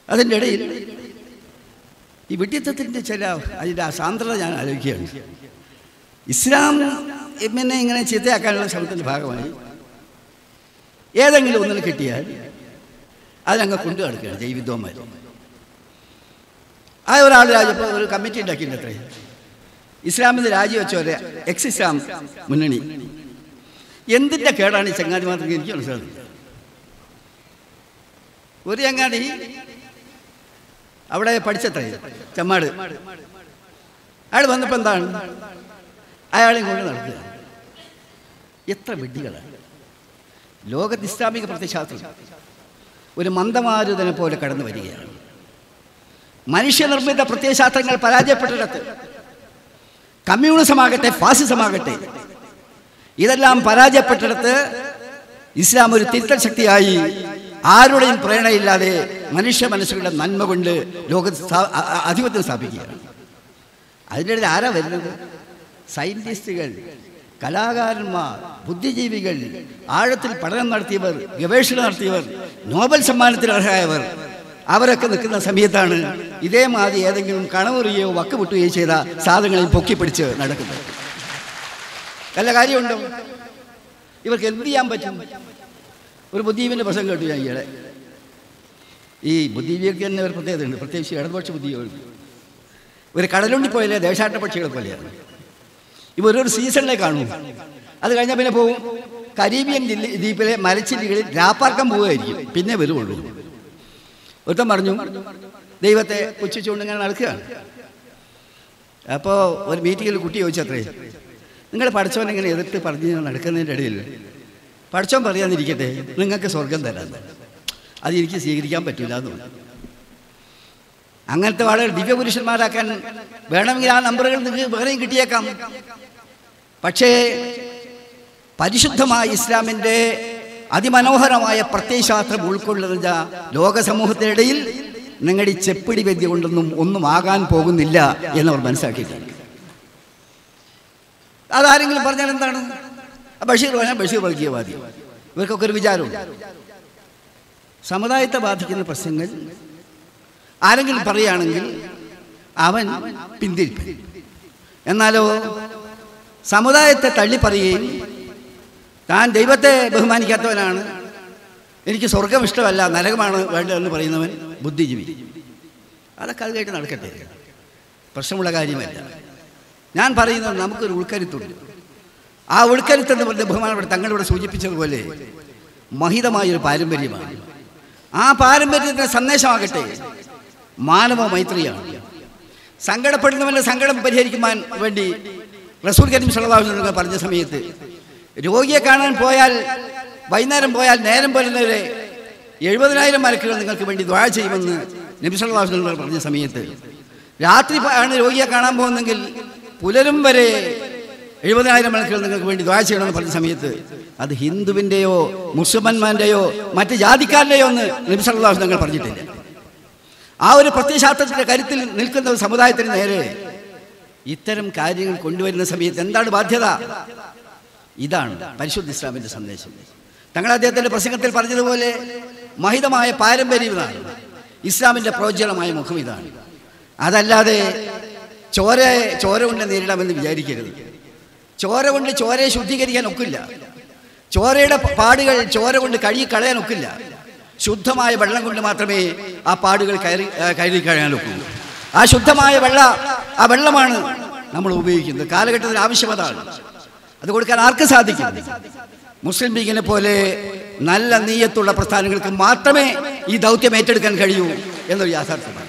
അതിൻ്റെ ഇടയിൽ ഈ വിഡ്ഢിത്തത്തിൻ്റെ അതിൻ്റെ ആ സാന്ദ്രത ഞാൻ ആലോചിക്കുകയാണ്. ഇസ്ലാം എന്നെ ഇങ്ങനെ ചീത്തയാക്കാനുള്ള ശ്രമത്തിൻ്റെ ഭാഗമായി ഏതെങ്കിലും ഒന്നിന് കിട്ടിയാൽ അതിനങ്ങ് കൊണ്ടു കിടക്കുകയാണ് ജൈവിദ്വാന്മാർ. ആ ഒരാൾ രാജ്യപ്പോൾ ഒരു കമ്മിറ്റി ഉണ്ടാക്കിയിട്ടുണ്ട്. അത്രേ ഇസ്ലാമിൽ രാജിവെച്ചവരെ എക്സ് ഇസ്ലാം മുന്നണി. എന്തിൻ്റെ കേടാണ് ഈ ചങ്ങാതി മാത്രം എനിക്ക് മനസ്സിലാകുന്നത്. ഒരു ചങ്ങാതി അവിടെ പഠിച്ചത്രേ ചമ്മാട്. അയാൾ വന്നപ്പോൾ എന്താണ് അയാളെയും കൊണ്ട് നടക്കുക. എത്ര വിഡ്ഢികളാണ് ലോകത്ത്. ഇസ്ലാമിക പ്രത്യയശാസ്ത്രം ഒരു മന്ദമാരുതനെ പോലെ കടന്നു വരികയാണ്. മനുഷ്യനിർമ്മിത പ്രത്യയശാസ്ത്രങ്ങൾ പരാജയപ്പെട്ടിടത്ത് കമ്മ്യൂണിസമാകട്ടെ ഫാസിസമാകട്ടെ ഇതെല്ലാം പരാജയപ്പെട്ടിടത്ത് ഇസ്ലാം ഒരു തിരുത്തൽ ശക്തിയായി ആരുടെയും പ്രേരണയില്ലാതെ മനുഷ്യ മനസ്സുകളുടെ നന്മ കൊണ്ട് ലോകത്ത് ആധിപത്യം സ്ഥാപിക്കുകയാണ്. അതിൻ്റെ ഇടയിൽ ആരാ വരുന്നത്? സയൻറ്റിസ്റ്റുകൾ, കലാകാരന്മാർ, ബുദ്ധിജീവികൾ, ആഴത്തിൽ പഠനം നടത്തിയവർ, ഗവേഷണം നടത്തിയവർ, നോബൽ സമ്മാനത്തിന് അർഹരായവർ, അവരൊക്കെ നിൽക്കുന്ന സമയത്താണ് ഇതേമാതിരി ഏതെങ്കിലും കണമുറിയോ വക്കുപൊട്ടുകയോ ചെയ്ത സാധനങ്ങളിൽ പൊക്കിപ്പിടിച്ച് നടക്കുന്നത്. നല്ല കാര്യമുണ്ടോ? ഇവർക്ക് എന്ത് ചെയ്യാൻ പറ്റും? ഒരു ബുദ്ധിജീവിൻ്റെ പ്രസംഗം കേട്ടു ഞാൻ ഈയിടെ. ഈ ബുദ്ധിജീവികൾക്ക് തന്നെ ഒരു പ്രത്യേകതയുണ്ട്, പ്രത്യേകിച്ച് ഇടതുപക്ഷ ബുദ്ധിജീവികൾ. ഒരു കടലുണ്ടി പോയാലേ ദേശാടന പക്ഷികളെ പോലെയാണ്. ഇവ ഒരു സീസണിലേക്ക് കാണും. അത് കഴിഞ്ഞാൽ പിന്നെ പോകും കരീബിയൻ ദ്വീപിലെ മരച്ചില്ലികളിൽ രാപ്പാർക്കം പോവുകയായിരിക്കും, പിന്നെ വരുള്ളൂ. ഒരുത്തം പറഞ്ഞു ദൈവത്തെ പുച്ഛിച്ചുകൊണ്ട് ഇങ്ങനെ നടക്കുകയാണ്. അപ്പോൾ ഒരു മീറ്റിങ്ങിൽ കുട്ടി ചോദിച്ചത്രേ, നിങ്ങൾ പഠിച്ചവൻ ഇങ്ങനെ എതിർത്ത് പറഞ്ഞ് നടക്കുന്നതിൻ്റെ ഇടയിൽ പഠിച്ചവൻ പറയാതിരിക്കട്ടെ നിങ്ങൾക്ക് സ്വർഗം തരാൻ, അത് എനിക്ക് സ്വീകരിക്കാൻ പറ്റില്ല എന്ന് പറഞ്ഞു. അങ്ങനത്തെ ആളുകൾ ദിവ്യപുരുഷന്മാരാക്കാൻ വേണമെങ്കിൽ ആ നമ്പറുകൾ നിങ്ങൾക്ക് വേറെയും കിട്ടിയേക്കാം. പക്ഷേ പരിശുദ്ധമായ ഇസ്ലാമിൻ്റെ അതിമനോഹരമായ പ്രത്യയശാസ്ത്രം ഉൾക്കൊള്ളുന്ന ലോക സമൂഹത്തിനിടയിൽ നിങ്ങളുടെ ഈ ചെപ്പിടി വിദ്യ കൊണ്ടൊന്നും ഒന്നും ആകാൻ പോകുന്നില്ല എന്നവർ മനസ്സിലാക്കിയിട്ടുണ്ട്. അതാരെങ്കിലും പറഞ്ഞാൽ എന്താണ്? ബഷീർ പറഞ്ഞാൽ ബഷീർ വർഗീയവാദി. ഇവർക്കൊക്കെ ഒരു വിചാരമുണ്ട്. സമുദായത്തെ ബാധിക്കുന്ന പ്രശ്നങ്ങൾ ആരെങ്കിലും പറയുകയാണെങ്കിൽ അവൻ പിന്തിരിപ്പൻ. എന്നാലോ സമുദായത്തെ തള്ളിപ്പറയുകയും താൻ ദൈവത്തെ ബഹുമാനിക്കാത്തവനാണ്, എനിക്ക് സ്വർഗം ഇഷ്ടമല്ല നരകമാണ് വേണ്ടതെന്ന് പറയുന്നവൻ ബുദ്ധിജീവി. അതൊക്കെ അത് കേട്ട് നടക്കട്ടെ, പ്രശ്നമുള്ള കാര്യമല്ല. ഞാൻ പറയുന്നത് നമുക്കൊരു ഉൾക്കരുത്തുണ്ട്. ആ ഉൾക്കരുത്തെന്ന് പറഞ്ഞ ബഹുമാനപ്പെട്ട തങ്ങളിവിടെ സൂചിപ്പിച്ചതുപോലെ മഹിതമായൊരു പാരമ്പര്യമാണ്. ആ പാരമ്പര്യത്തിൻ്റെ സന്ദേശമാകട്ടെ മാനവ മൈത്രിയാണ്. സങ്കടപ്പെടുന്നവൻ്റെ സങ്കടം പരിഹരിക്കുവാൻ വേണ്ടി റസൂൽ കരീം സ്വല്ലല്ലാഹു അലൈഹി വസല്ലം പറഞ്ഞ സമയത്ത് രോഗിയെ കാണാൻ പോയാൽ വൈകുന്നേരം പോയാൽ നേരം പോലുന്നവരെ 70,000 മലക്കുകൾ നിങ്ങൾക്ക് വേണ്ടി ദുആ ചെയ്യുമെന്ന് നബി സല്ലല്ലാഹു അലൈഹി വസല്ലം പറഞ്ഞ സമയത്ത്, രാത്രി ആണ് രോഗിയെ കാണാൻ പോകുന്നെങ്കിൽ പുലരും വരെ 70,000 മലക്കുകൾ നിങ്ങൾക്ക് വേണ്ടി ദുആ ചെയ്യണമെന്ന് പറഞ്ഞ സമയത്ത് അത് ഹിന്ദുവിൻ്റെയോ മുസൽമാന്മാരുടെയോ മറ്റ് ജാതിക്കാരുടെയോ എന്ന് നബി സല്ലല്ലാഹു അലൈഹി വസല്ലം പറഞ്ഞിട്ടില്ല. ആ ഒരു പ്രത്യയശാസ്ത്രത്തിൻ്റെ കരുത്തിൽ നിൽക്കുന്ന ഒരു സമുദായത്തിന് നേരെ ഇത്തരം കാര്യങ്ങൾ കൊണ്ടുവരുന്ന സമയത്ത് എന്താണ് ബാധ്യത? ഇതാണ് പരിശുദ്ധ ഇസ്ലാമിൻ്റെ സന്ദേശം. തങ്ങൾ അദ്ദേഹത്തിൻ്റെ പ്രസംഗത്തിൽ പറഞ്ഞതുപോലെ മഹിതമായ പാരമ്പര്യം ഇതാണ്, ഇസ്ലാമിൻ്റെ പ്രോജ്വലമായ മുഖം ഇതാണ്. അതല്ലാതെ ചോര കൊണ്ട് നേരിടാമെന്ന് വിചാരിക്കരുത്. ചോര കൊണ്ട് ചോരയെ ശുദ്ധീകരിക്കാൻ ഒക്കില്ല. ചോരയുടെ പാടുകൾ ചോര കൊണ്ട് കഴുകിക്കളയാൻ ഒക്കില്ല. ശുദ്ധമായ വെള്ളം കൊണ്ട് മാത്രമേ ആ പാടുകൾ കഴുകിക്കളയാൻ ഒക്കൂ. ആ ശുദ്ധമായ ആ വെള്ളമാണ് നമ്മൾ ഉപയോഗിക്കുന്നത്. കാലഘട്ടത്തിന് ആവശ്യമതാണ്. അത് കൊടുക്കാൻ ആർക്ക് സാധിക്കും? മുസ്ലിം ലീഗിനെ പോലെ നല്ല നീയത്തുള്ള പ്രസ്ഥാനങ്ങൾക്ക് മാത്രമേ ഈ ദൗത്യം ഏറ്റെടുക്കാൻ കഴിയൂ എന്നൊരു യാഥാർത്ഥ്യമാണ്.